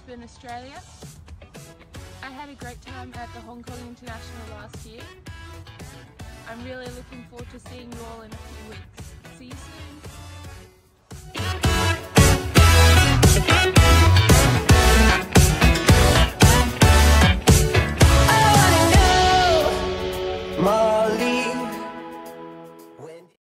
Brisbane, Australia. I had a great time at the Hong Kong International last year. I'm really looking forward to seeing you all in a few weeks. See you soon!